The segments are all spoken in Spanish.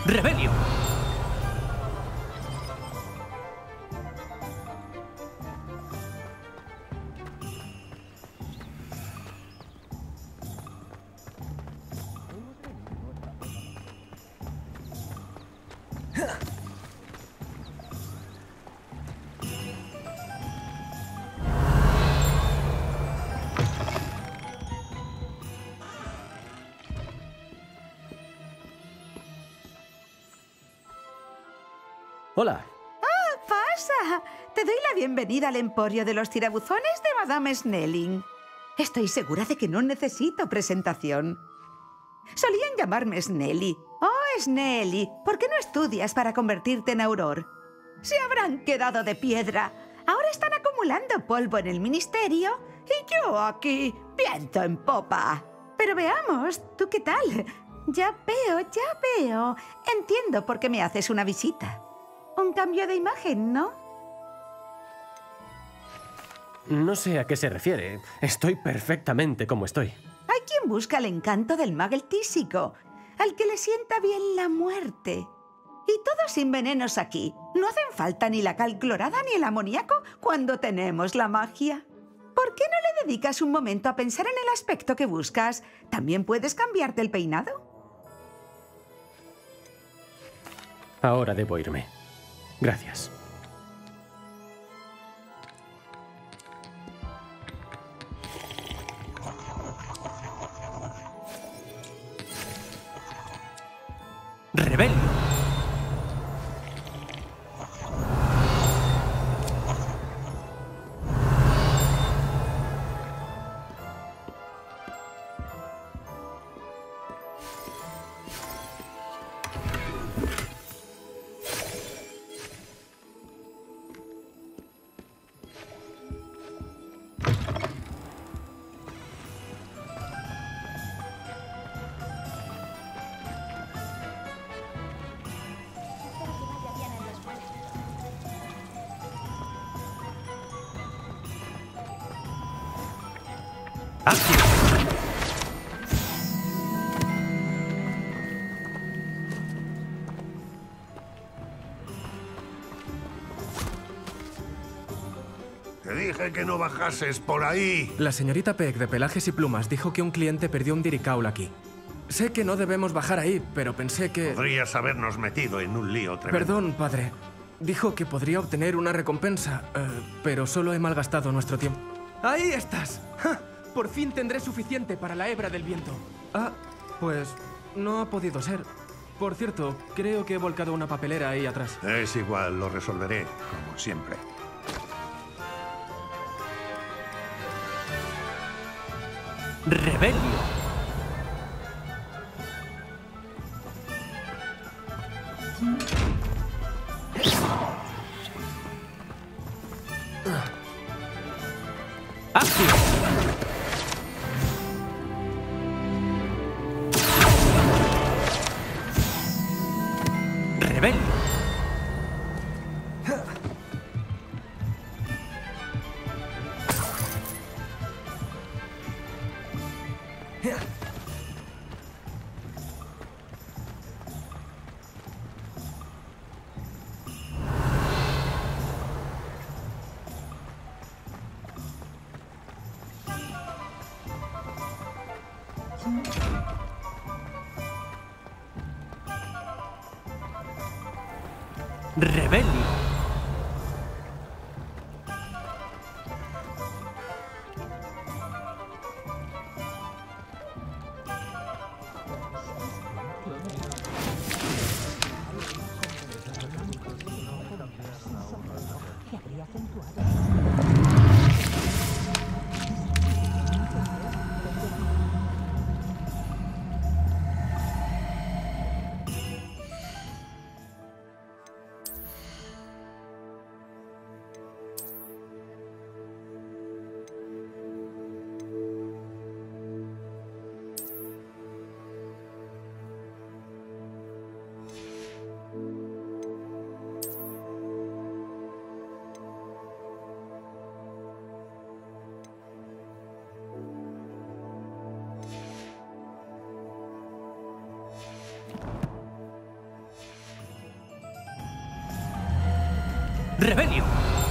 ¡Rebelio! Hola. ¡Pasa! Te doy la bienvenida al emporio de los tirabuzones de Madame Snelling. Estoy segura de que no necesito presentación. Solían llamarme Snelly. ¡Oh, Snelly! ¿Por qué no estudias para convertirte en auror? Se habrán quedado de piedra. Ahora están acumulando polvo en el ministerio y yo aquí, viento en popa. Pero veamos, ¿tú qué tal? Ya veo. Entiendo por qué me haces una visita. Un cambio de imagen, ¿no? No sé a qué se refiere. Estoy perfectamente como estoy. Hay quien busca el encanto del magel tísico, al que le sienta bien la muerte. Y todo sin venenos aquí. No hacen falta ni la cal clorada ni el amoníaco cuando tenemos la magia. ¿Por qué no le dedicas un momento a pensar en el aspecto que buscas? ¿También puedes cambiarte el peinado? Ahora debo irme. Gracias. ¡Rebelio! ¡Acción! Te dije que no bajases por ahí. La señorita Peck de Pelajes y Plumas dijo que un cliente perdió un diricaul aquí. Sé que no debemos bajar ahí, pero pensé que... Podrías habernos metido en un lío tremendo. Perdón, padre. Dijo que podría obtener una recompensa, pero solo he malgastado nuestro tiempo. ¡Ahí estás! ¡Ja! Por fin tendré suficiente para la hebra del viento. Ah, pues no ha podido ser. Por cierto, creo que he volcado una papelera ahí atrás. Es igual, lo resolveré, como siempre. ¡Rebelio! ¡Acción! ¡Rebelio! ¡Rebelio! ¡Rebelio!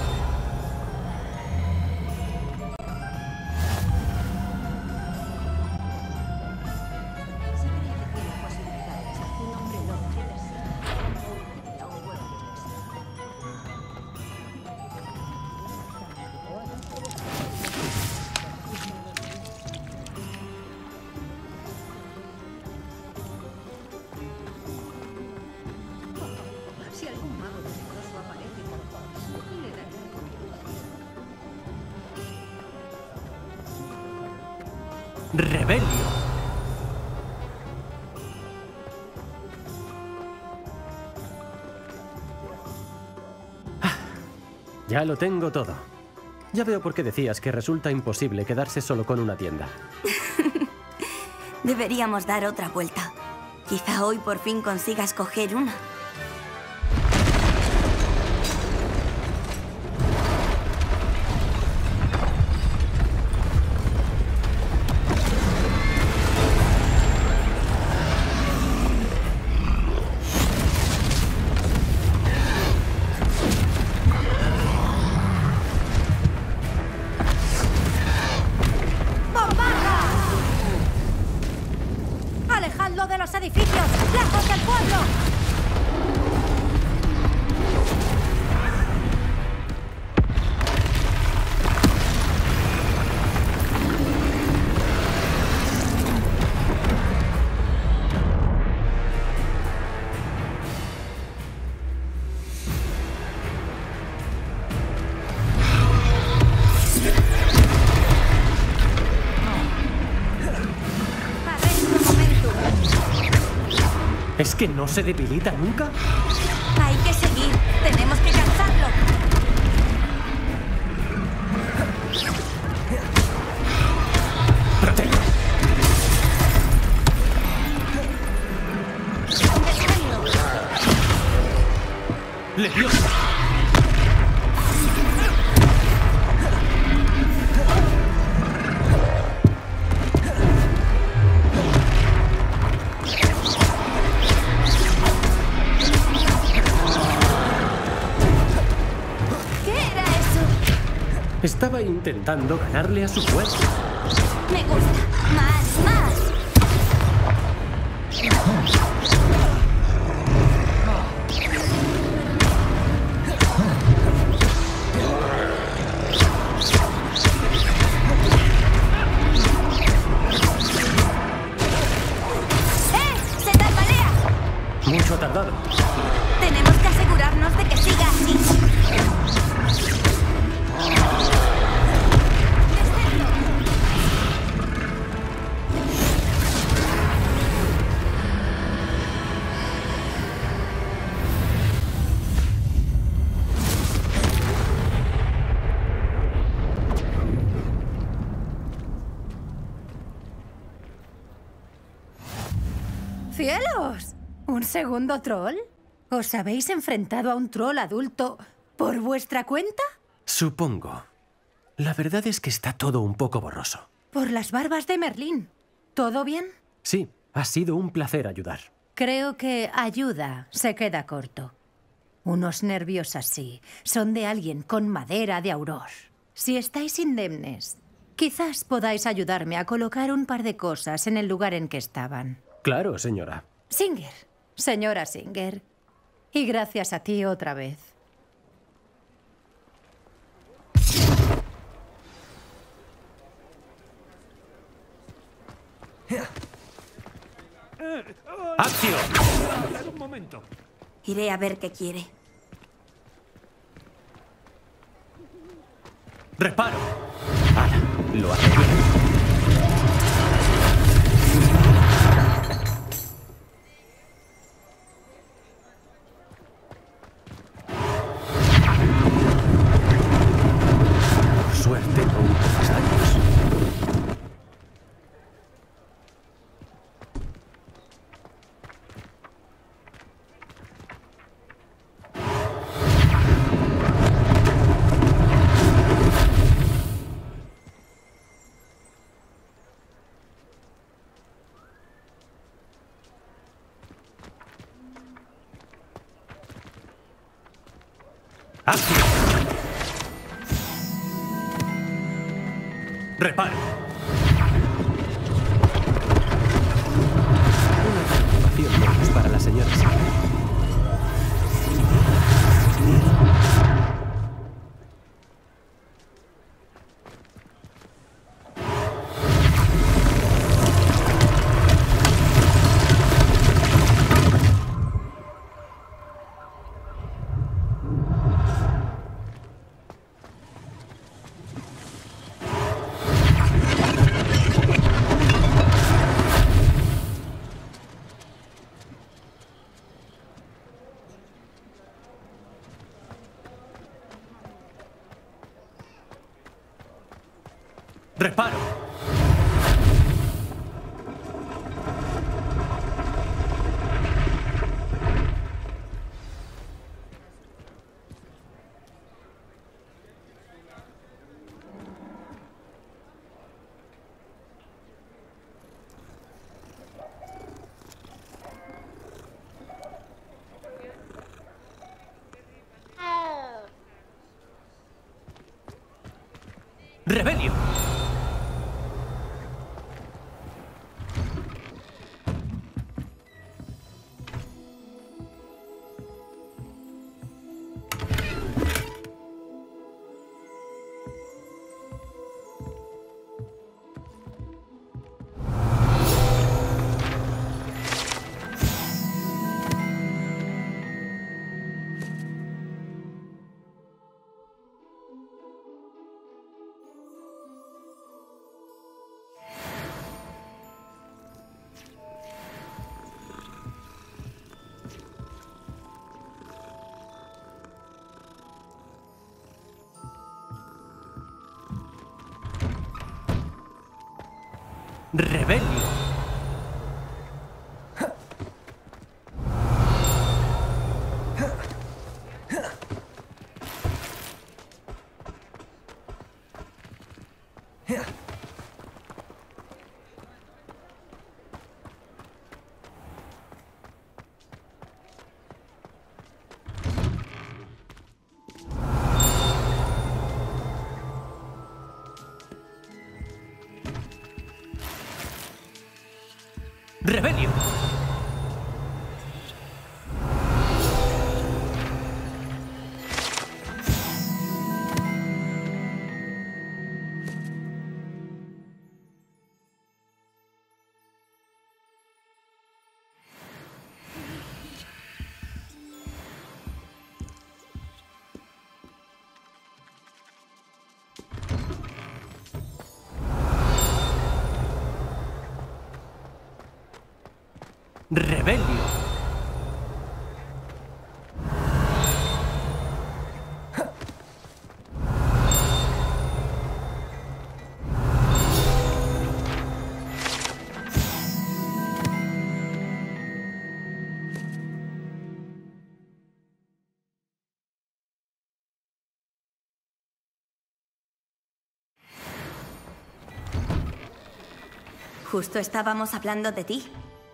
Si algún mago tenebroso aparece por Hobbs, le daré ¡Rebelio! Ya lo tengo todo. Ya veo por qué decías que resulta imposible quedarse solo con una tienda. Deberíamos dar otra vuelta. Quizá hoy por fin consigas coger una. ¡Alejadlo de los edificios! ¡Lejos del pueblo! ¿Es que no se debilita nunca? Hay que seguir. Tenemos que cansarlo. ¡Protege! ¡Leviosa! Estaba intentando ganarle a su fuerza. Me gusta. Más, más. ¡Se tambalea! Mucho ha tardado. Tenemos que asegurarnos de que siga así. ¡Cielos! ¿Un segundo troll? ¿Os habéis enfrentado a un troll adulto por vuestra cuenta? Supongo. La verdad es que está todo un poco borroso. Por las barbas de Merlín. ¿Todo bien? Sí, ha sido un placer ayudar. Creo que ayuda se queda corto. Unos nervios así son de alguien con madera de auror. Si estáis indemnes, quizás podáis ayudarme a colocar un par de cosas en el lugar en que estaban. Claro, señora. Singer, señora Singer. Y gracias a ti otra vez. ¡Acción! Un momento. Iré a ver qué quiere. ¡Reparo! ¡Hala! Lo hace bien. Por suerte, no hubo más daños. ¡Acción! ¡Reparo! Una preocupación menos para la señora Sara. ¡Reparo! ¡Rebelio! ¡Rebelio! ¡Rebelio! ¡Rebelio! Justo estábamos hablando de ti.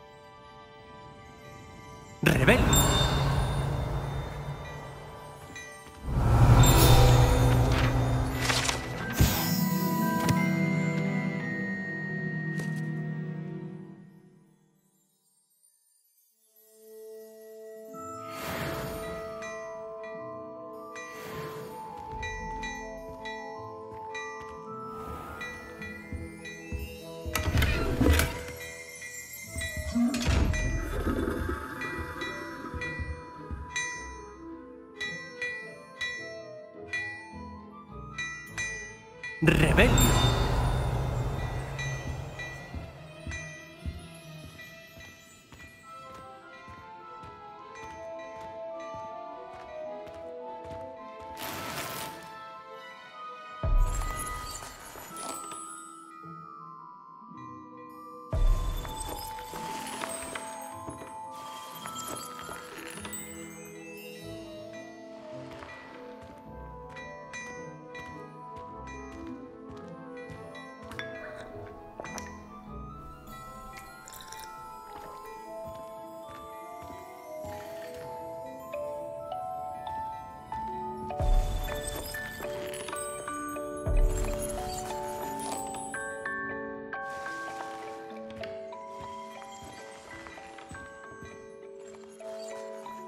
¡Rebelio! ¡Rebelio!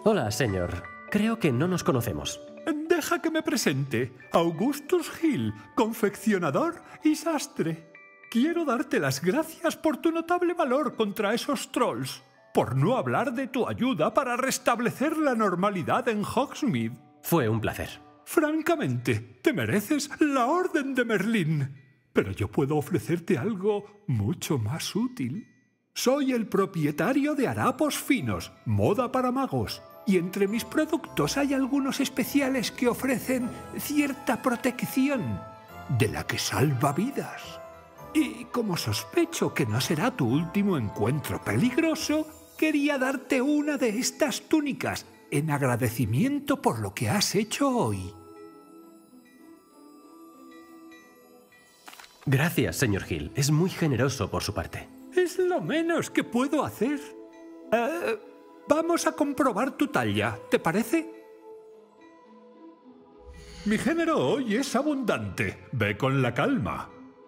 Hola, señor. Creo que no nos conocemos. Deja que me presente. Augustus Hill, confeccionador y sastre. Quiero darte las gracias por tu notable valor contra esos trolls, por no hablar de tu ayuda para restablecer la normalidad en Hogsmeade. Fue un placer. Francamente, te mereces la Orden de Merlín. Pero yo puedo ofrecerte algo mucho más útil. Soy el propietario de Harapos Finos, moda para magos. Y entre mis productos hay algunos especiales que ofrecen cierta protección, de la que salva vidas. Y como sospecho que no será tu último encuentro peligroso, quería darte una de estas túnicas en agradecimiento por lo que has hecho hoy. Gracias, señor Hill. Es muy generoso por su parte. Es lo menos que puedo hacer. Vamos a comprobar tu talla, ¿te parece? Mi género hoy es abundante. Ve con la calma.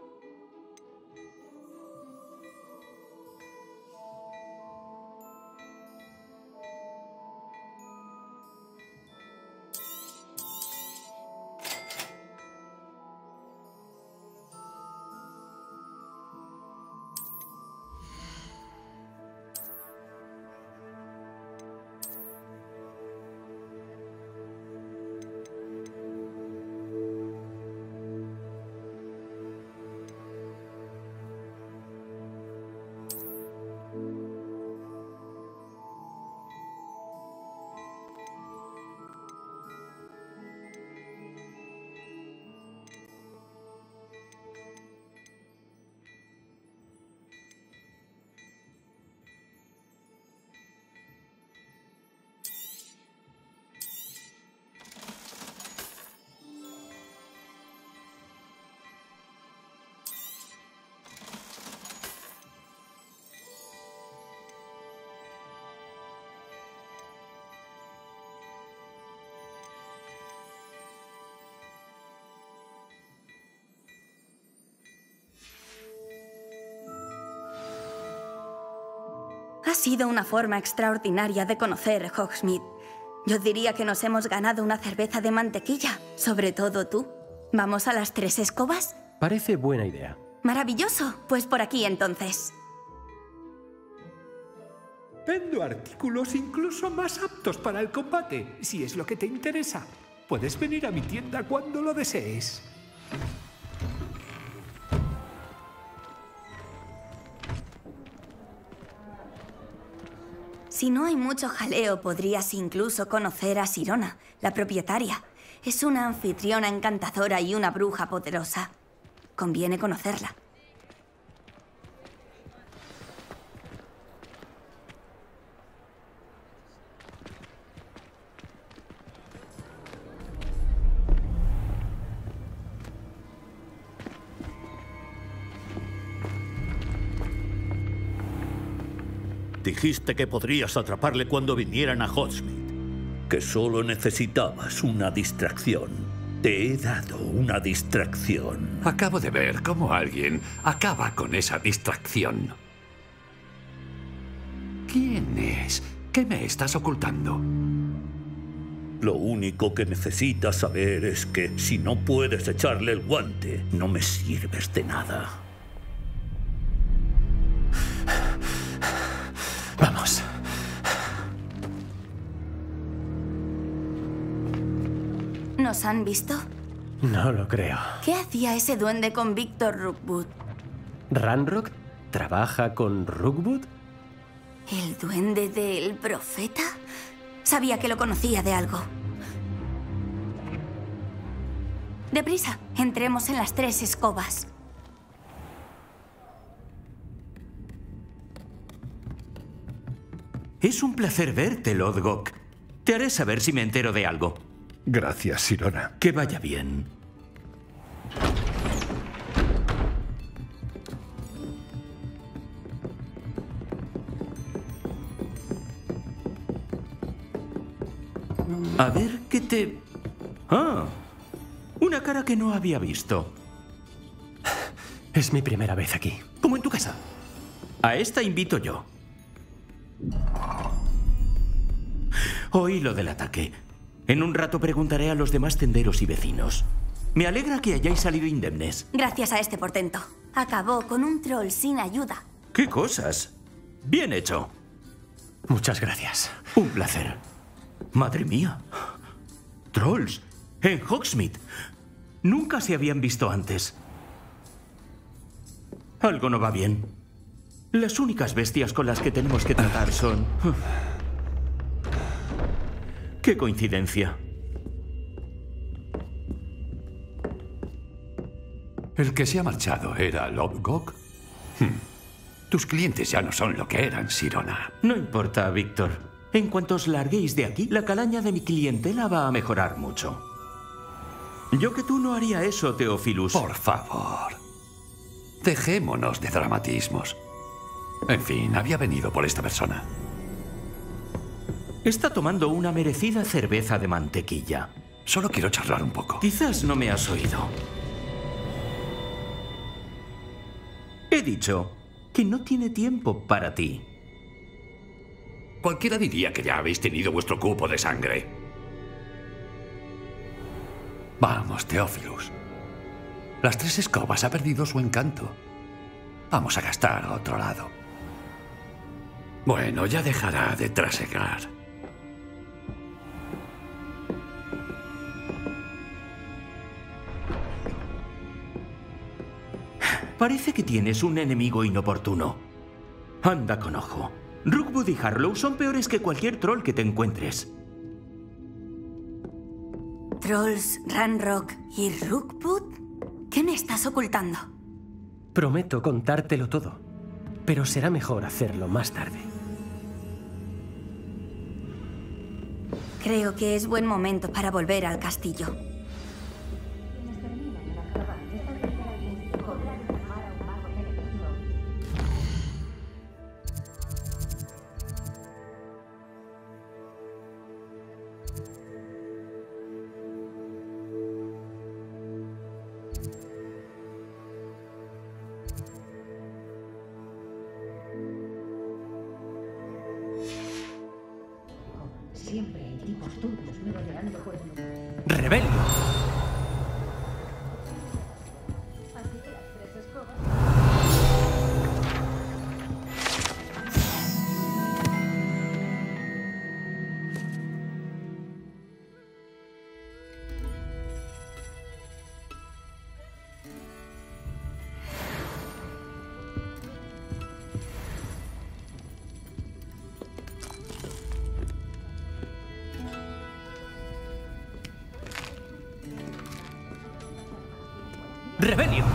Ha sido una forma extraordinaria de conocer Hogsmeade. Yo diría que nos hemos ganado una cerveza de mantequilla, sobre todo tú. ¿Vamos a las 3 escobas? Parece buena idea. Maravilloso. Pues por aquí entonces. Vendo artículos incluso más aptos para el combate, si es lo que te interesa. Puedes venir a mi tienda cuando lo desees. Si no hay mucho jaleo, podrías incluso conocer a Sirona, la propietaria. Es una anfitriona encantadora y una bruja poderosa. Conviene conocerla. Dijiste que podrías atraparle cuando vinieran a Hogsmeade, que solo necesitabas una distracción. Te he dado una distracción. Acabo de ver cómo alguien acaba con esa distracción. ¿Quién es? ¿Qué me estás ocultando? Lo único que necesitas saber es que si no puedes echarle el guante, no me sirves de nada. Vamos. ¿Nos han visto? No lo creo. ¿Qué hacía ese duende con Victor Rookwood? ¿Ranrock trabaja con Rookwood? ¿El duende del profeta? Sabía que lo conocía de algo. Deprisa, entremos en las 3 escobas. Es un placer verte, Lodgok. Te haré saber si me entero de algo. Gracias, Sirona. Que vaya bien. A ver, ¿qué te...? Ah, una cara que no había visto. Es mi primera vez aquí. Como en tu casa. A esta invito yo. Oí lo del ataque. En un rato preguntaré a los demás tenderos y vecinos. Me alegra que hayáis salido indemnes. Gracias a este portento. Acabó con un troll sin ayuda. ¿Qué cosas? Bien hecho. Muchas gracias. Un placer. Madre mía. Trolls. En Hogsmeade. Nunca se habían visto antes. Algo no va bien. Las únicas bestias con las que tenemos que tratar son... ¡Qué coincidencia! El que se ha marchado era Lodgok. Tus clientes ya no son lo que eran, Sirona. No importa, Víctor. En cuanto os larguéis de aquí, la calaña de mi clientela va a mejorar mucho. Yo que tú no haría eso, Teófilus. Por favor. Dejémonos de dramatismos. En fin, había venido por esta persona. Está tomando una merecida cerveza de mantequilla. Solo quiero charlar un poco. Quizás no me has oído. He dicho que no tiene tiempo para ti. Cualquiera diría que ya habéis tenido vuestro cupo de sangre. Vamos, Teófilus. Las tres escobas ha perdido su encanto. Vamos a gastar a otro lado. Bueno, ya dejará de trasegar. Parece que tienes un enemigo inoportuno. Anda con ojo. Rookwood y Harlow son peores que cualquier troll que te encuentres. ¿Trolls, Ranrock y Rookwood? ¿Qué me estás ocultando? Prometo contártelo todo, pero será mejor hacerlo más tarde. Creo que es buen momento para volver al castillo. Siempre hay tipos turbios merodeando por el mundo. ¡Rebelio! Así que las tres escobas... ¡Rebelio!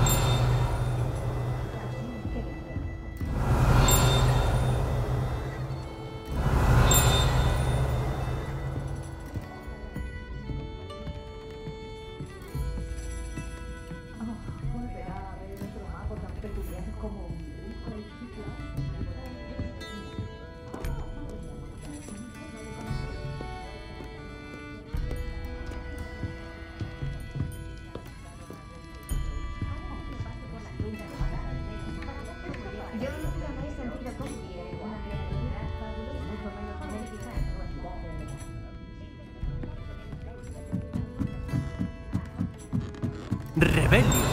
volverá a ver otro mago tan peculiar como un rico Yo nunca me he sentido cómplice en una criatura mucho menos benéfica en su entidad de... ¡Rebelio!